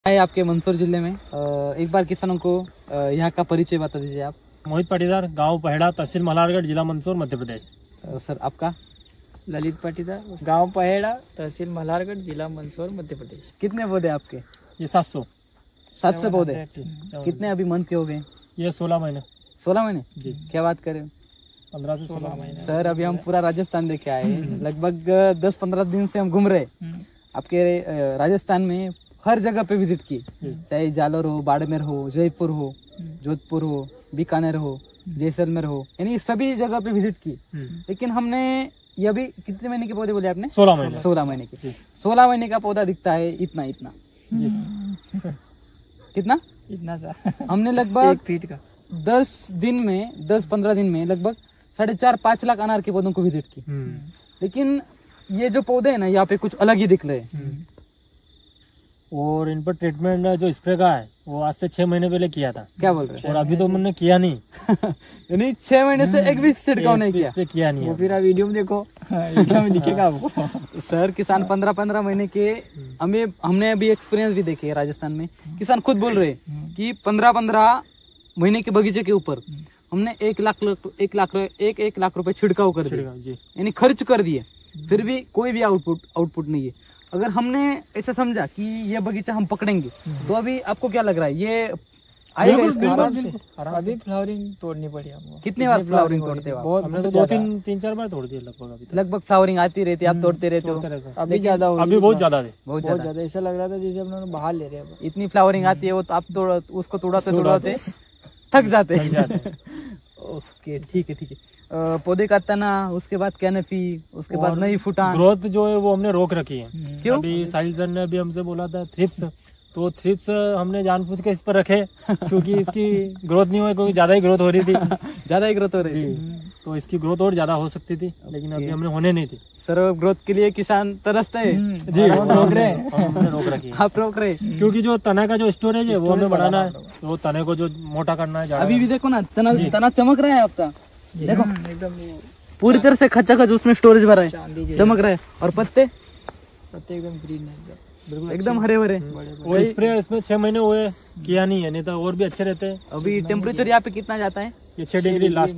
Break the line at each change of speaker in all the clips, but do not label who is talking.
है आपके मंदसौर जिले में। एक बार किसानों को यहाँ का परिचय बता दीजिए आप।
मोहित पाटीदार, गांव पहेड़ा, तहसील मल्हारगढ़, जिला मंदसौर, मध्य प्रदेश।
सर आपका?
ललित पाटीदार, गांव पहेड़ा, तहसील मल्हारगढ़, जिला मंदसौर, मध्य प्रदेश।
कितने पौधे आपके?
ये 700
पौधे। कितने अभी मंथ के हो गए?
ये 16 महीने।
16 महीने
जी।
क्या बात करें,
15 से 16 महीने।
सर अभी हम पूरा राजस्थान देखे आए हैं। लगभग 10-15 दिन से हम घूम रहे आपके राजस्थान में। हर जगह पे विजिट किए, चाहे जालोर हो, बाड़मेर हो, जयपुर हो, जोधपुर हो, बीकानेर हो, जैसलमेर हो, यानी सभी जगह पे विजिट की। लेकिन हमने ये अभी कितने महीने के पौधे बोले आपने?
16 महीने।
16 महीने के। 16 महीने का पौधा दिखता है इतना इतना कितना
इतना सा
हमने लगभग
1 फीट का
10-15 दिन में लगभग 4.5-5 लाख अनार के पौधों को विजिट की। लेकिन ये जो पौधे है ना, यहाँ पे कुछ अलग ही दिख रहे हैं।
और इन पर ट्रीटमेंट जो स्प्रे का है वो आज से 6 महीने पहले किया था।
क्या बोल रहे हैं?
और अभी तो मैंने किया नहीं।
यानी 6 महीने से एक भी छिड़काव नहीं किया।
स्प्रे किया नहीं
वो
है।
फिर आप वीडियो में देखो, वीडियो में दिखेगा आपको।
सर किसान 15-15 महीने के हमने अभी एक्सपीरियंस भी देखे है राजस्थान में। किसान खुद बोल रहे हैं कि 15-15 महीने के बगीचे के ऊपर हमने 1 लाख रुपए छिड़काव कर दिया,
जी।
यानी खर्च कर दिए, फिर भी कोई भी आउटपुट नहीं है। अगर हमने ऐसा समझा कि ये बगीचा हम पकड़ेंगे, तो अभी आपको क्या लग रहा है ये आएगा इसके
आराम
बाद?
से अभी फ्लावरिंग तोड़नी पड़ी हमको।
कितनी बार फ्लावरिंग तोड़ते हो आप?
बहुत
हमने तो 3-4 बार तोड़ दिया लगभग। अभी
लगभग फ्लावरिंग आती रहती है, आप तोड़ते रहते हो?
अभी ज्यादा हो
अभी बहुत ज्यादा है।
बहुत
बहुत
ज्यादा।
ज्यादा ऐसा लग रहा था जैसे हम लोग बाहर ले रहे हैं।
इतनी फ्लावरिंग आती है वो, तो आप उसको तोड़ाते थक जाते हैं। ओके ठीक है। पौधे का तना, उसके बाद कैनपी, उसके बाद नई फुटान।
ग्रोथ जो है वो हमने रोक रखी है।
क्यों?
अभी साहिल सर ने अभी हमसे बोला था थ्रिप्स, तो थ्रिप्स हमने जानबूझ के इस पर रखे क्योंकि इसकी ग्रोथ नहीं हुई, क्योंकि ज्यादा ही ग्रोथ हो रही थी।
ज्यादा ही ग्रोथ हो रही थी,
तो इसकी ग्रोथ और ज्यादा हो सकती थी, लेकिन अभी हमने होने नहीं थी।
सर ग्रोथ के लिए किसान तरसते हैं।
जी,
रोक रहे
हमने रोक रखी है।
आप रोक रहे हैं।
क्योंकि जो तना का जो स्टोरेज है वो हमें बढ़ाना है, वो तने को जो मोटा करना है।
अभी भी देखो ना, तना चमक रहा है आपका, देखो
एकदम
पूरी तरह से खचाखच उसमें स्टोरेज भरा है,
चांदी
चमक रहा है। और पत्ते
एकदम ग्रीन है, बिल्कुल
एकदम हरे भरे।
वो स्प्रे इसमें 6 महीने हुए किया नहीं है, नहीं तो और भी अच्छे रहते हैं।
अभी टेम्परेचर यहाँ पे कितना जाता है?
ये 6 डिग्री लास्ट,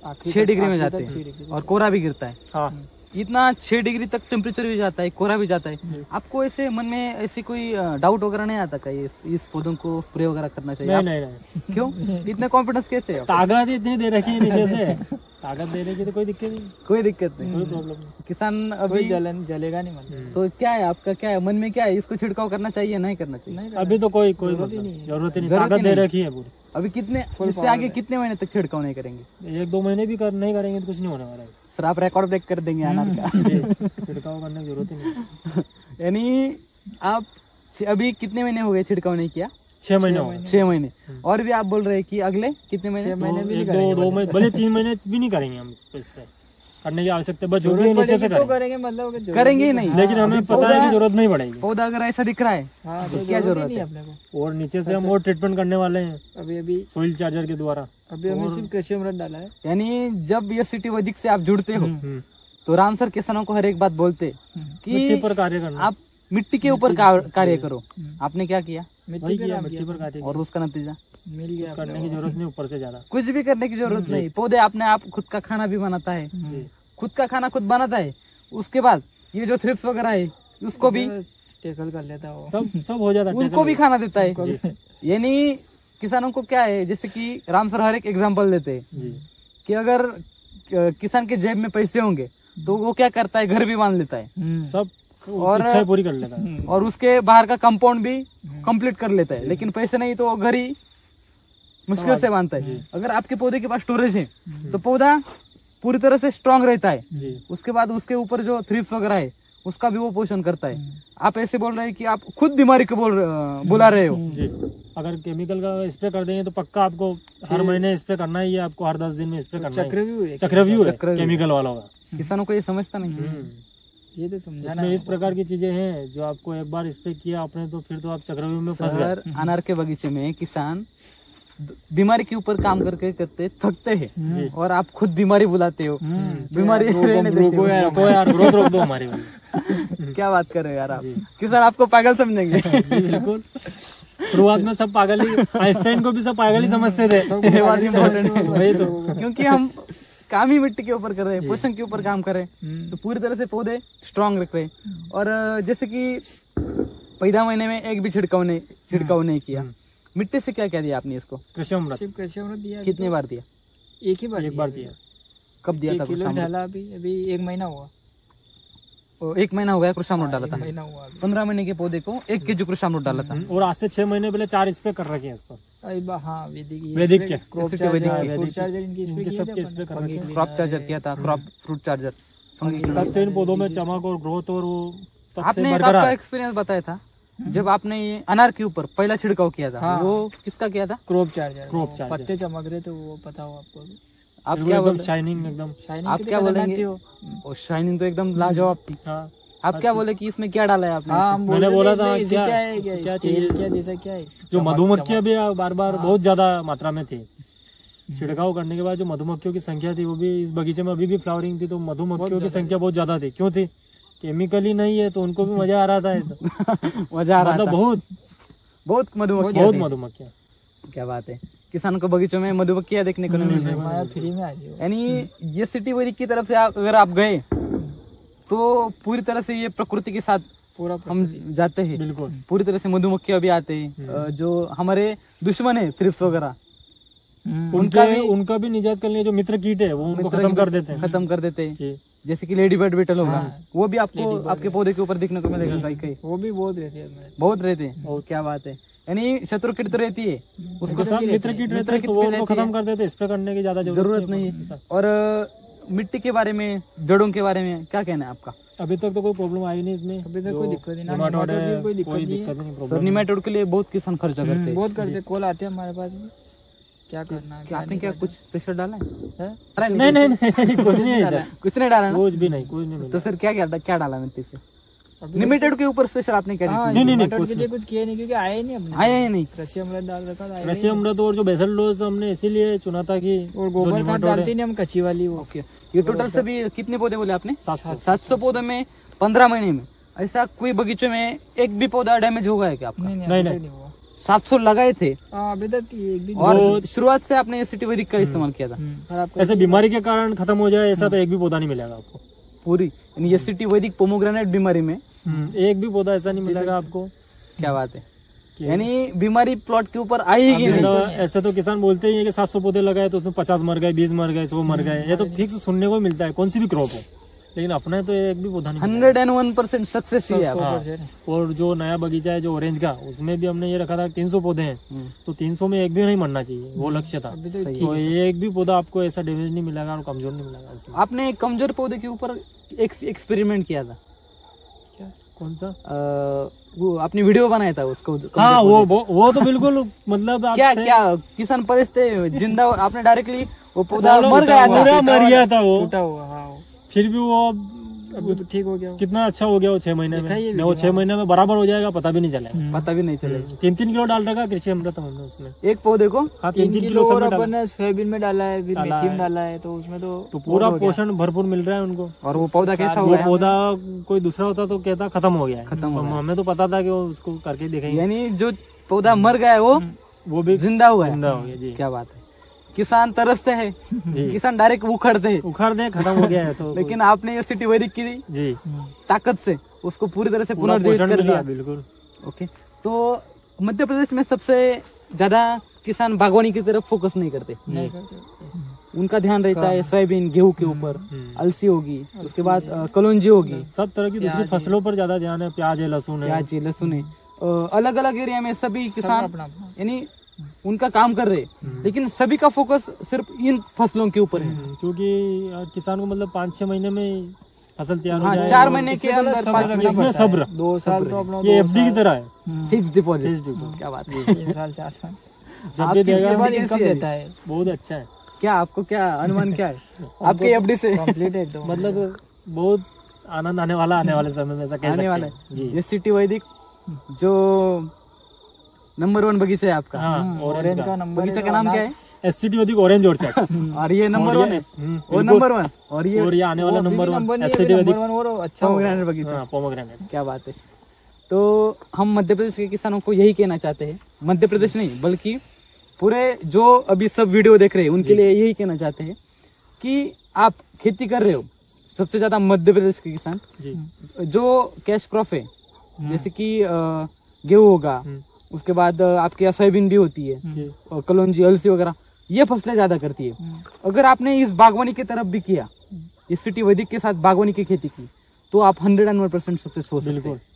6 डिग्री में जाते हैं, और कोहरा भी गिरता है।
हाँ।
इतना 6 डिग्री तक टेम्परेचर भी जाता है, कोहरा भी जाता है। आपको ऐसे मन में ऐसी कोई डाउट वगैरह नहीं आता का इस पौधों को स्प्रे वगैरह करना चाहिए?
नहीं।
क्यों इतने कॉन्फिडेंस कैसे है?
ताकत इतनी दे रखी है नीचे से, ताकत दे रखी तो कोई दिक्कत नहीं,
कोई दिक्कत नहीं,
कोई प्रॉब्लम नहीं।
किसान
कोई
अभी
जलेगा नहीं मतलब।
तो क्या है आपका, क्या है मन में, क्या है इसको छिड़काव करना चाहिए नहीं करना चाहिए?
अभी तो कोई
जरूरत ही नहीं है।
जरूरत ही नहीं,
जरूरत ही
ताकत दे
नहीं।
रखी है पूरी।
अभी कितने, इससे आगे कितने महीने तक छिड़काव नहीं करेंगे?
1-2 महीने भी नहीं करेंगे तो कुछ नहीं होने वाला है।
सर आप रिकॉर्ड ब्रेक कर देंगे अनार का।
छिड़काव करने की जरूरत ही नहीं।
यानी आप अभी कितने महीने हो गए छिड़काव नहीं किया?
6 महीने हो गए।
6 महीने। और भी आप बोल रहे हैं कि अगले कितने महीने?
6 महीने भी नहीं
1-2 महीने, भले 3 महीने भी नहीं करेंगे हम इस पे करने की आवश्यकता, बस जो भी नीचे से
तो करेंगे मतलब
करेंगे ही नहीं।
लेकिन हमें पता है कि जरूरत नहीं पड़ेगी।
पौधा अगर ऐसा दिख रहा है तो क्या जरूरत है
अपने को?
और नीचे से हम और ट्रीटमेंट करने वाले हैं
अभी
सोइल चार्जर के द्वारा।
अभी हमने सिर्फ कृषि अमृत डाला है।
यानी जब ये सिटी वैदिक से आप जुड़ते हो तो राम सर किसानों को हर एक बात बोलते
मिट्टी
कि
पर कार्य करना,
आप मिट्टी के ऊपर कार्य करो। आपने क्या किया?
वही किया, मिट्टी पर कार्य
और उसका नतीजा
मिल गया।
करने की जरूरत नहीं ऊपर से ज्यादा,
कुछ भी करने की जरूरत नहीं। पौधे अपने आप खुद का खाना भी बनाता है, खुद का खाना खुद बनाता है। उसके बाद ये जो थ्रिप्स वगैरह है उसको भी
टेकल कर लेता है वो।
सब हो जाता है,
उनको भी खाना देता है। यानी किसानों को क्या है, जैसे कि राम सर हर एक एग्जाम्पल देते हैं कि अगर किसान के जेब में पैसे होंगे तो वो क्या करता है, घर भी बांध लेता है,
सब
और
इच्छाएं पूरी कर लेता है,
और उसके बाहर का कंपाउंड भी कंप्लीट कर लेता है। लेकिन पैसे नहीं तो वो घर ही मुश्किल से बांधता है। अगर आपके पौधे के पास स्टोरेज है तो पौधा पूरी तरह से स्ट्रांग रहता है। उसके बाद उसके ऊपर जो थ्रिप्स वगैरह है उसका भी वो पोषण करता है। आप ऐसे बोल रहे हैं कि आप खुद बीमारी को बुला रहे हो।
जी। अगर केमिकल का स्प्रे कर देंगे तो पक्का आपको हर महीने स्प्रे करना ही है, आपको हर 10 दिन में स्प्रे करना है। चक्रव्यूह है केमिकल वालों का।
किसानों को ये समझता नहीं,
ये तो समझाना।
इसमें इस प्रकार की चीजें हैं जो आपको एक बार स्प्रे किया आपने तो फिर तो आप चक्रव्यूह में फंस गए।
अनार के बगीचे में किसान बीमारी के ऊपर काम करके करते थकते हैं और आप खुद बीमारी बुलाते हो, बीमारी रहने देते हो।
यार ग्रोथ रोक दो हमारी
क्या बात कर रहे हो यार आप, किसान आपको पागल समझेंगे।
बिल्कुल, शुरुआत में सब पागल ही, आइंस्टाइन को भी सब पागल ही समझते थे।
ये बात इम्पोर्टेंट है
वही तो,
क्योंकि हम काम ही मिट्टी के ऊपर कर रहे हैं, पोषण के ऊपर काम कर रहे हैं, तो पूरी तरह से पौधे स्ट्रांग रख रहे हैं। और जैसे कि पैदा महीने में एक भी छिड़काव नहीं किया, मिट्टी से क्या क्या दिया आपने इसको?
कृषि अमृत
सिर्फ कृषि अमृत दिया।
कितने बार दिया?
एक ही बार
एक बार दिया।
कब दिया था?
किलो डाला अभी 1 महीना हुआ।
1 महीना हो गया कृषामृत डाला था।
1 महीना हुआ अभी।
15 महीने के पौधे को 1 kg कृषामृत डाला था।
और आज से 6 महीने पहले 4 स्प्रे कर रखे हैं इस पर।
हाँ,
वैदिक के
क्रॉप चार्जर इनकी स्प्रे किए
सबके
थे
स्प्रे कर रखे हैं।
क्रॉप चार्जर किया था, क्रॉप फ्रूट चार्जर।
तब से इन पौधों में चमक और ग्रोथ और वो तब से
आपने एक
बरकरार
आपका
है।
एक्सपीरियंस बताया था जब आपने ये अनार के ऊपर पहला छिड़काव किया था।
हाँ।
वो किसका किया था?
Crop charger.
Crop charger.
पत्ते चमक रहे थे, वो पता हो आपको?
आप
बिल्कुल
क्या
एकदम
बोले?
शाइनिंग एकदम।
शाइनिंग
आप क्या बोलेंगे? और शाइनिंग तो एकदम लाजवाब थी।
हाँ,
आप क्या बोले कि इसमें क्या डाला है आपने?
हाँ,
इसमें?
मैंने बोला था
क्या
क्या
है,
क्या
तेल
चीज,
क्या जैसा क्या है?
जो
चमक,
मधुमक्खियां
चमक।
भी बार बार बहुत ज्यादा मात्रा में थी। छिड़काव करने के बाद जो मधुमक्खियों की संख्या थी वो भी, इस बगीचे में अभी भी फ्लावरिंग थी तो मधुमक्खियों की संख्या बहुत ज्यादा थी। क्यों थी? केमिकल ही नहीं है तो उनको भी मजा आ रहा था।
मजा आ रहा
मतलब
था। बहुत मधुमक्खियाँ
बहुत
थी।
मधुमक्खियां।
क्या बात है, किसानों को बगीचों में मधुमक्खियाँ देखने को नहीं मिल रही।
माया फ्री में आ रही हो।
यानी ये सिटी वैदिक की तरफ से अगर आप गए तो पूरी तरह से ये प्रकृति के साथ
पूरा
हम जाते हैं।
बिल्कुल
पूरी तरह से मधुमक्खियाँ भी आते हैं। जो हमारे दुश्मन है थ्रिप्स वगैरह,
उनका भी निजात करने जो मित्र कीट है वो उनको खत्म कर देते हैं।
खत्म कर देते हैं।
जी।
जैसे कि लेडी बर्ड बीटल होगा,
हाँ।
वो भी आपको आपके पौधे के ऊपर दिखने को मिलेगा। कहीं कहीं
वो भी बहुत रहती है इसमें।
बहुत रहते हैं। क्या बात है, यानी शत्रु कीट तो रहती है,
उसके साथ मित्र कीट रहते हैं तो वो उनको खत्म कर देते हैं। स्प्रे करने की ज्यादा
जरूरत नहीं है। और मिट्टी के बारे में, जड़ों के बारे में क्या कहना है आपका?
अभी तक तो कोई प्रॉब्लम आई नहीं इसमें।
अभी तक कोई दिक्कत नहीं,
नेमाटोड है,
कोई
कोई
दिक्कत
दिक्कत
नहीं।
नहीं।
सर निमेटोड के लिए बहुत किसान खर्चा करते हैं।
बहुत करते, कॉल आते हैं हमारे पास भी। क्या करना है,
आपने क्या कुछ प्रेशर डाला है?
नहीं नहीं नहीं कुछ नहीं है,
कुछ नहीं डाला ना?
कुछ भी नहीं, कुछ नहीं।
तो फिर क्या डाला मिट्टी से? निमेटोड के ऊपर स्पेशल आपने क्या
हाँ,
नहीं,
टमाटर के लिए कुछ किया नहीं क्योंकि आए नहीं अपने।
आया ही नहीं।
कृषि अमृत डाल रखा था, आए
कृषि अमृत और जो बेसल डोज हमने इसीलिए चुना था कि
और गोबर खाद डालते नहीं हम, कच्ची वाली वो।
ओके, ये टोटल से भी कितने पौधे बोले आपने?
700
पौधे में 15 महीने में ऐसा कोई बगीचे में एक भी पौधा डैमेज होगा है क्या आपका?
नहीं
नहीं,
अभी
नहीं।
तक नहीं हुआ।
700 लगाए थे
हाँ, अभी तक एक भी
और शुरुआत से आपने सिटी वैदिक का इस्तेमाल किया था।
खराब
ऐसे बीमारी के कारण खत्म हो जाए ऐसा तो एक भी पौधा नहीं मिलेगा आपको
पूरी, यानी ये सिटी वैदिक पोमोग्रेनेट बीमारी में
एक भी पौधा ऐसा नहीं मिलेगा आपको।
क्या बात है, यानी बीमारी प्लॉट के ऊपर आएगी नहीं।
ऐसे तो किसान बोलते ही है कि 700 पौधे लगाए तो उसमें 50 मर गए, 20 मर गए, 100 मर गए। ये तो फिक्स सुनने को मिलता है कौन सी भी क्रॉप हो, लेकिन अपने तो एक भी पौधा नहीं मिला।
101% सक्सेस ही है आपका।
हाँ। और जो नया बगीचा है जो ऑरेंज का, उसमें भी हमने ये रखा था 300 पौधे हैं तो 300 में एक भी नहीं मरना चाहिए, वो लक्ष्य था। तो एक भी पौधा आपको ऐसा डैमेज नहीं मिलेगा और कमजोर नहीं मिलेगा उसमें।
आपने कमजोर पौधे के ऊपर एक एक्सपेरिमेंट किया था,
कौन सा?
वो आपने वीडियो बनाया था उसको।
हाँ, वो तो बिल्कुल मतलब
क्या किसान परिस्थिति जिंदा आपने डायरेक्टली वो पौधा मर गया था,
मर गया था वो,
टूटा हुआ। हाँ,
फिर भी वो
अभी तो ठीक हो गया।
कितना अच्छा हो गया वो 6 महीने में। नहीं, वो 6 महीने में बराबर हो जाएगा, पता भी नहीं चलेगा।
पता भी नहीं चलेगा।
3-3 किलो डाल रखा कृषि अमृत हमने उसमें
एक पौधे को।
हाँ,
3
3
किलो
सब
और
में डाला।
अपन ने सोयाबीन में डाला है, फिर मेथी में डाला है, तो उसमें तो
पूरा पोषण भरपूर मिल रहा है उनको।
और वो पौधा कैसा
वो
हुआ है?
पौधा कोई दूसरा होता तो कहता खत्म हो गया है।
खत्म हो गया।
हमें तो पता था कि वो उसको करके देखेंगे।
यानी जो पौधा मर गया है वो
भी
जिंदा हुआ है।
जिंदा हो गया जी।
क्या बात है, किसान तरसते हैं, किसान डायरेक्ट उखड़ते हैं,
उखाड़ दे, खत्म हो गया है। तो
लेकिन आपने ये सिटी वैदिक की
जी
ताकत से उसको पूरी तरह से
पूरा
पुनर्जीवित
पोषण
कर
मिला,
दिया।
बिल्कुल।
ओके, तो मध्य प्रदेश में सबसे ज्यादा किसान बागवानी की तरफ फोकस नहीं करते।
नहीं करते।
उनका ध्यान रहता है सोयाबीन, गेहूं के ऊपर, अलसी होगी, उसके बाद कलौंजी होगी,
सब तरह की दूसरी फसलों पर ज्यादा ध्यान है। प्याज है, लहसुन है,
प्याज, लहसुन है। अलग अलग एरिया में सभी किसान
अपना
यानी उनका काम कर रहे, लेकिन सभी का फोकस सिर्फ इन फसलों के ऊपर है।
क्योंकि किसान को मतलब 5-6 महीने में फसल तैयार हो जाए।
4 महीने के अंदर 5 महीने
इसमें सब्र,
2 साल तो अपना
ये एफडी की तरह है।
Fix deposit.
Fix deposit.
क्या बात है,
3 साल 4 साल
जब भी देगा
उसके बाद इनकम देता है।
बहुत अच्छा है।
क्या आपको क्या अनुमान क्या है आपके एफडी से?
कंप्लीट एकदम
मतलब बहुत आनंद आने वाले समय में ऐसा कह सकते
आने वाला
हैं।
है। ये सिटी वैदिक जो नंबर 1 बगीचा है आपका।
हाँ, ऑरेंज का
नंबर
बगीचा का नाम क्या है?
SCT वैदिक ऑरेंज ऑर्चर्ड।
और ये नंबर 1 है, वो
बिल्कुल।
नंबर 1, और
और ये आने वाला नंबर 1 SCT वैदिक
अच्छा
पोमोग्रेनेट बगीचा।
हाँ, पोमोग्रेनेट।
क्या बात है। तो हम मध्य प्रदेश के किसानों को यही कहना चाहते हैं, मध्य प्रदेश नहीं बल्कि पूरे जो अभी सब वीडियो देख रहे हैं उनके लिए यही कहना चाहते हैं कि आप खेती कर रहे हो, सबसे ज्यादा मध्य प्रदेश के किसान
जी।
जो कैश क्रॉप है, जैसे कि गेहूं होगा, उसके बाद आपके यहाँ सोयाबीन भी होती है,
जी।
और कलौंजी, अलसी वगैरह, ये फसलें ज्यादा करती है। अगर आपने इस बागवानी की तरफ भी किया, इस सिटी वैदिक के साथ बागवानी की खेती की, तो आप 101% सक्सेस हो सकते
बिल्कुल।
हैं।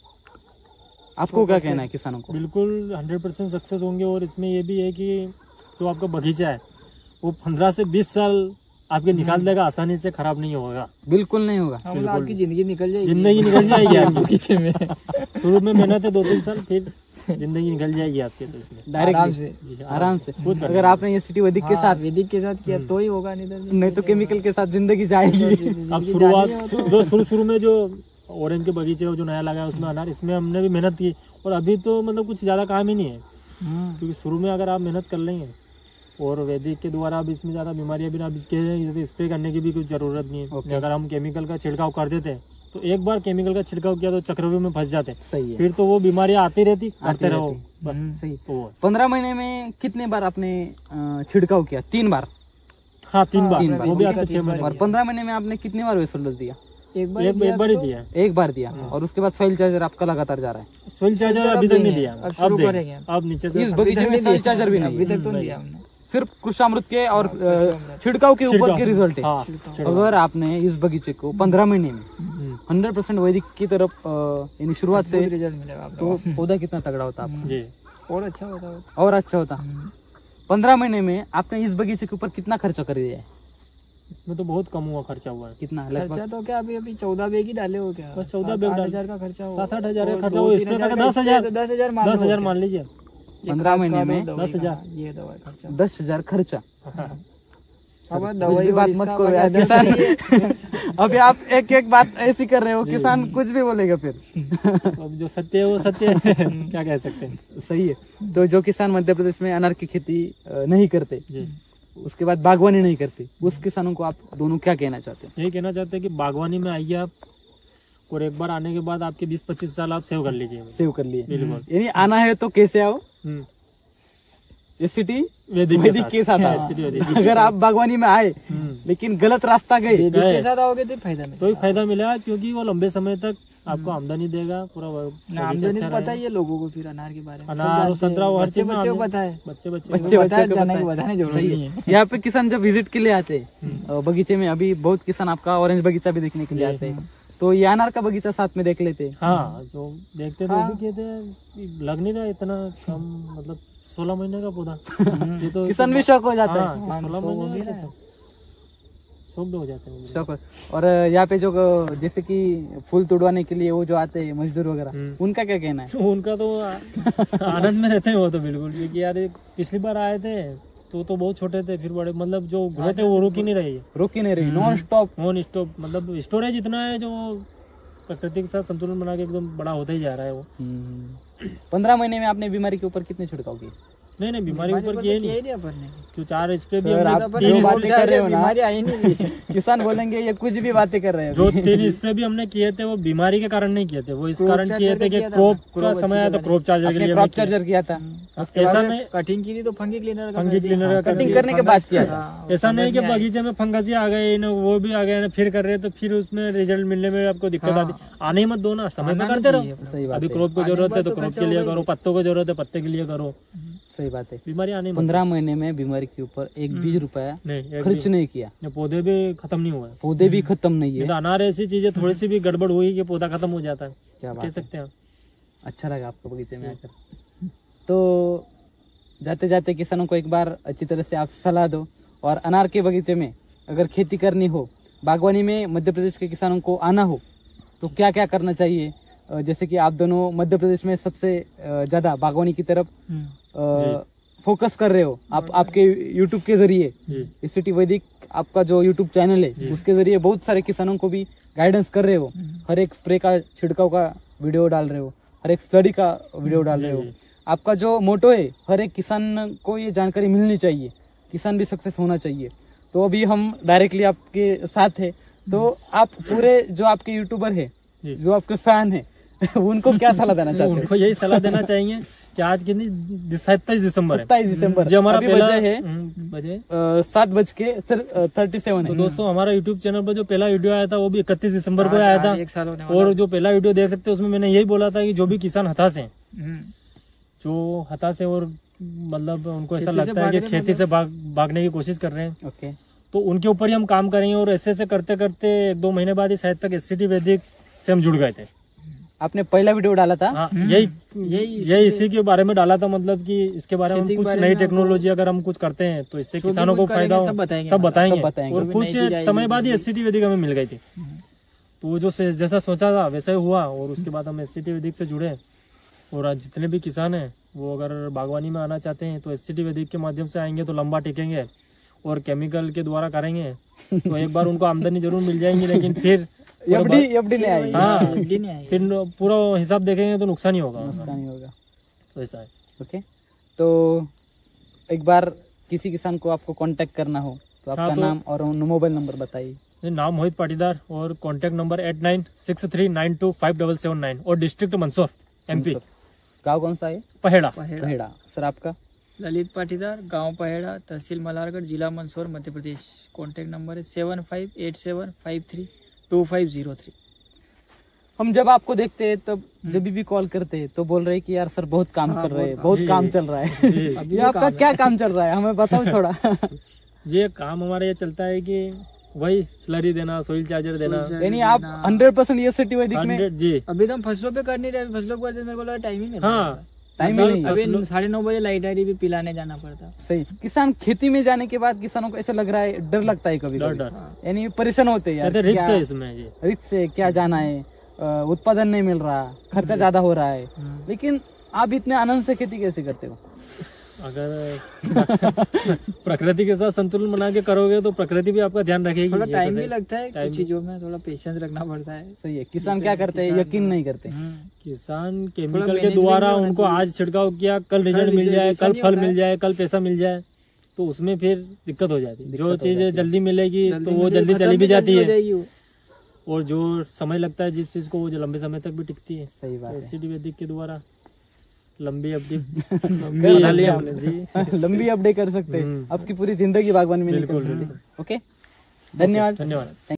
आपको क्या कहना है किसानों को?
बिल्कुल 100% सक्सेस होंगे। और इसमें ये भी है कि जो आपका बगीचा है वो 15 से 20 साल आपके निकाल देगा, आसानी से खराब नहीं होगा।
बिल्कुल नहीं होगा।
बिल्कुल।
आपकी जिंदगी निकल जाएगी,
जिंदगी निकल जाएगी आपकी बगीचे में। शुरू में मेहनत है 2-3 साल, फिर जिंदगी निकल जाएगी आपके। तो इसमें
डायरेक्ट
आराम से।
जी,
आराम से
कुछ
अगर आपने ये सिटी वैदिक के साथ,
वैदिक के साथ किया तो ही होगा,
नहीं तो केमिकल के साथ जिंदगी जाएगी।
अब शुरुआत जो शुरू में जो ऑरेंज के बगीचे जो नया लगा है उसमें अनार, इसमें हमने भी मेहनत की। और अभी तो मतलब कुछ ज्यादा काम ही नहीं है, क्योंकि शुरू में अगर आप मेहनत कर लेंगे और वैदिक के द्वारा अब इसमें ज्यादा बीमारियां भी, अब इसके स्प्रे करने की भी कुछ जरूरत नहीं है। अगर हम केमिकल का छिड़काव कर देते हैं तो एक बार केमिकल का छिड़काव किया तो चक्रव्यूह में फंस जाते हैं।
सही है।
फिर तो वो बीमारियां आती रहती, करते रहो
रहती।
बस।
सही।
तो वो
15 महीने में कितने बार आपने छिड़काव किया? 3 बार।
हाँ, 3 बार,
3 बार।
वो भी आज से 6 महीने
और 15 महीने में आपने कितने बार वेसल डोज दिया?
एक बार
एक बार ही दिया।
एक बार दिया। और उसके बाद सॉइल चार्जर आपका लगातार जा रहा है।
सोइल चार्जर अभी तक नहीं दिया,
अब शुरू
देंगे।
करेंगे।
अब नीचे से
इस बगीचे में सॉइल चार्जर भी
अभी
नहीं,
तक तो नहीं दिया हमने।
सिर्फ कृषामृत के और छिड़काव के ऊपर के रिजल्ट है।
हाँ,
अगर आपने इस बगीचे को 15 महीने में 100% वैदिक की तरफ यानी शुरुआत से,
रिजल्ट मिलेगा आपको।
तो पौधा कितना तगड़ा होता आपका,
जी।
और अच्छा होता है।
और अच्छा होता। 15 महीने में आपने इस बगीचे के ऊपर कितना खर्चा कर दिया है?
इसमें तो बहुत कम हुआ, खर्चा हुआ है।
कितना
खर्चा
लगभग?
तो क्या अभी 14 बैग ही डाले हो क्या?
बस 14 बैग
8,000 का खर्चा हुआ।
7-8 हजार का
और
खर्चा
2-3
हुआ। इसमें
हजार
का
का
10,000
10,000 मान लो।
10,000 मान लीजिए।
15 महीने में
10,000।
ये दवा खर्चा।
10,000 खर्चा।
अब
कुछ
दवाई
भी बात मत करो यार किसान। अभी आप एक एक बात ऐसी कर रहे हो, किसान कुछ भी बोलेगा फिर।
अब जो सत्य है वो सत्य है। क्या कह सकते हैं।
सही है। तो जो किसान मध्य प्रदेश में अनार की खेती नहीं करते,
जी।
उसके बाद बागवानी नहीं करते, उस किसानों को आप दोनों क्या कहना चाहते हैं?
यही कहना चाहते हैं कि बागवानी में आइए आप, और एक बार आने के बाद आपके 20-25 साल आप सेव कर लीजिए।
सेव कर लिए।
बिल्कुल।
यानी आना है तो कैसे आओ?
हम्म।
ये सिटी
वैदिक
वैदिक के साथ आओ।
SCT वैदिक।
अगर आप बागवानी में आए लेकिन गलत रास्ता गए,
वैदिक के साथ आओगे तो फायदा मिलेगा।
तो ही फायदा मिलेगा, क्योंकि वो लंबे समय तक आपको आमदनी देगा। पूरा
आमदनी तो पता ही है लोगों को, फिर अनार के बारे में
अनार और संतरा वो हर चीज में
बच्चे को
आमदनी-
पता है।
बच्चे
बच्चे
बताया
को
जाने
पता
को
है।
बताने की जरूरत
सही
नहीं
है।
है।
यहाँ पे किसान जब विजिट के लिए आते हैं बगीचे में, अभी बहुत किसान आपका ऑरेंज बगीचा भी देखने के लिए आते हैं, तो ये अनार का बगीचा साथ में देख लेते हैं।
हाँ, जो देखते थे वो भी कहते हैं लग नहीं रहा इतना कम, मतलब 16 महीने का पौधा। ये तो
किसान भी शौक हो जाता है।
हाँ, 16 महीने का शौक हो जाते हैं।
शौक हो। और यहाँ पे जो जैसे कि फूल तोड़वाने के लिए वो जो आते हैं मजदूर वगैरह, उनका क्या कहना है?
उनका तो आनंद में रहते हैं वो तो बिल्कुल, क्योंकि यार पिछली बार आए थे तो बहुत छोटे थे, फिर बड़े, मतलब जो ग्रोथ है वो रुक ही नहीं रही है,
रोक ही नहीं रही, नॉन स्टॉप।
Non stop. मतलब स्टोरेज इतना है जो प्रकृति के साथ संतुलन बना के एकदम बड़ा होता ही जा रहा है वो।
15 महीने में आपने बीमारी के ऊपर कितने छिड़काव किए?
नहीं, बीमारी ऊपर किए नहीं,
नहीं अपन ने।
जो 4 स्प्रे भी
सर,
हमने
आप
तीन
जो बातें कर रहे हो ना,
बीमारी आई नहीं।
किसान बोलेंगे ये कुछ भी बातें कर रहे हैं।
जो 3 स्प्रे भी हमने किए थे वो बीमारी के कारण नहीं किए थे, वो इस
क्रॉप
कारण किए
चार्जर
थे कि
किया था
क्रॉप
ना,
का
क्रॉप
समय है तो
अच्छी
क्रॉप चार्जर के
आपने
लिए
क्रॉप
हमने किया।
चार्जर किया था।
उसके
ऐसा
बाद
नहीं,
कटिंग की थी तो फंगी क्लीनर का
फंगी क्लीनर का
कटिंग करने के बाद किया था।
हाँ,
ऐसा नहीं कि
समझ में
बगीचे में फंगस ही आ गए ना, वो भी आ गए ना, फिर कर रहे तो फिर उसमें रिजल्ट मिलने में आपको दिक्कत आती। आने ही मत दो ना, समय पे करते रहो।
सही बात
अभी
है।
क्रॉप को
आने के
जरूरत है
बाद
तो
तो
क्रॉप
खर्चा
के लिए
होगा ही।
करो, पत्तों को जरूरत है पत्ते के लिए करो,
सही बात है।
बीमारी आने मत
15 महीने में बीमारी के ऊपर एक बीज रुपया
नहीं, एक
खर्च
भी-
नहीं किया,
ये पौधे भी खत्म नहीं हुए।
पौधे भी खत्म नहीं
नहीं
है।
तो अनार ऐसी चीज है, थोड़ी सी भी गड़बड़ हुई कि पौधा खत्म हो जाता है,
क्या
कह
बात है।
सकते हैं आप।
अच्छा लगा आपको बगीचे में आकर। तो जाते जाते किसानों को एक बार अच्छी तरह से आप सलाह दो, और अनार के बगीचे में अगर खेती करनी हो, बागवानी में मध्य प्रदेश के किसानों को आना हो, तो क्या क्या करना चाहिए? जैसे कि आप दोनों मध्य प्रदेश में सबसे ज्यादा बागवानी की तरफ फोकस कर रहे हो, आप आपके यूट्यूब के जरिए,
जी।
SCT वैदिक आपका जो यूट्यूब चैनल है उसके जरिए बहुत सारे किसानों को भी गाइडेंस कर रहे हो, हर एक स्प्रे का छिड़काव का वीडियो डाल रहे हो, हर एक स्टडी का वीडियो डाल रहे हो, आपका जो मोटो है, हर एक किसान को ये जानकारी मिलनी चाहिए, किसान भी सक्सेस होना चाहिए। तो अभी हम डायरेक्टली आपके साथ है, तो आप पूरे जो आपके यूट्यूबर है, जो आपके फैन है उनको क्या सलाह देना चाहते हैं?
उनको यही सलाह देना चाहिए कि आज कितनी 27 दिसंबर है,
27 दिसंबर
जो हमारा
अभी
पहला
बजे है
बजे
7:37
तो
है।
दोस्तों हमारा यूट्यूब चैनल पर जो पहला वीडियो आया था वो भी 31 दिसंबर को आया था।
1 साल होने वाला
और जो पहला वीडियो देख सकते हैं उसमें मैंने यही बोला था कि जो भी किसान हताश हैं, जो हताश है और मतलब उनको ऐसा
खेती से
लगता है कि
भाग रहे
खेती से भागने की कोशिश कर रहे हैं,
ओके,
तो उनके ऊपर ही हम काम करेंगे। और ऐसे करते करते 1-2 महीने बाद ही शायद तक SCT वैदिक से हम जुड़ गए थे।
आपने पहला वीडियो डाला था?
हाँ, यही इसी के बारे में डाला था, मतलब कि इसके बारे में कुछ नई टेक्नोलॉजी अगर हम कुछ करते हैं तो इससे किसानों को फायदा हो, सब बताएंगे। और कुछ समय बाद ही SCT वैदिक हमें मिल गई थी। तो वो जो जैसा सोचा था वैसा ही हुआ, और उसके बाद हम SCT वैदिक से जुड़े। और आज जितने भी किसान हैं वो अगर बागवानी में आना चाहते हैं तो SCT वैदिक के माध्यम से आएंगे तो लंबा टिकेंगे, और केमिकल के द्वारा करेंगे तो एक बार उनको आमदनी जरूर मिल जाएंगी, लेकिन फिर
एफडी नहीं आएगी।
हाँ, फिर पूरा हिसाब देखेंगे तो नुकसान ही होगा।
नुकसान ही होगा।
तो ऐसा है।
ओके, तो एक बार किसी किसान को आपको कांटेक्ट करना हो तो आपका नाम और मोबाइल नंबर बताइए।
नाम मोहित पाटीदार और कांटेक्ट नंबर 8963925779 और डिस्ट्रिक्ट मंदसौर MP।
गाँव कौन सा है?
पहेड़ा।
पहेड़ा। सर आपका?
ललित पाटीदार, गांव पहेड़ा, तहसील मल्हारगढ़, जिला मंदसौर, मध्य प्रदेश। कॉन्टेक्ट नंबर है 7587532503।
हम जब आपको देखते हैं तब जब भी कॉल करते हैं तो बोल रहे हैं कि यार सर बहुत काम कर रहे हैं, बहुत काम चल रहा है। ये आपका क्या काम चल रहा है, हमें बताओ थोड़ा।
ये काम हमारा ये चलता है कि वही स्लरी देना, सोइल चार्जर देना।
यानी आप 100% ये SCT वैदिक में?
जी,
अभी तो हम फसलों पे कर नहीं रहे, फसलों पर मेरे को लगा टाइम ही मिला।
हाँ,
टाइम ही नहीं।
अभी 9:30 बजे लाइट आ रही, भी पिलाने जाना पड़ता।
सही। किसान खेती में जाने के बाद किसानों को ऐसा लग रहा है, डर लगता है कभी कभी, यानी परेशान होते हैं यार,
रिस्क है इसमें,
रिस्क से क्या जाना है, उत्पादन नहीं मिल रहा, खर्चा ज्यादा हो रहा है, लेकिन आप इतने आनंद से खेती कैसे करते हो?
अगर प्रकृति के साथ संतुलन बना के करोगे तो प्रकृति भी आपका ध्यान रखेगी।
थोड़ा टाइम भी लगता है, कुछ चीजों में थोड़ा पेशेंस रखना पड़ता है।
सही है। किसान क्या करते हैं, यकीन नहीं करते।
किसान केमिकल के द्वारा उनको आज छिड़काव किया, कल रिजल्ट मिल जाए, कल फल मिल जाए, कल पैसा मिल जाए, तो उसमें फिर दिक्कत हो जाती है। जो चीज जल्दी मिलेगी तो वो जल्दी चली भी जाती है, और जो समय लगता है जिस चीज को वो लंबे समय तक भी टिकती है।
सही बात है।
SCT वैदिक के द्वारा लंबी अवधि
लंबी अपडेट कर सकते हैं, आपकी पूरी जिंदगी बागवानी में निकल सकती है। ओके, धन्यवाद।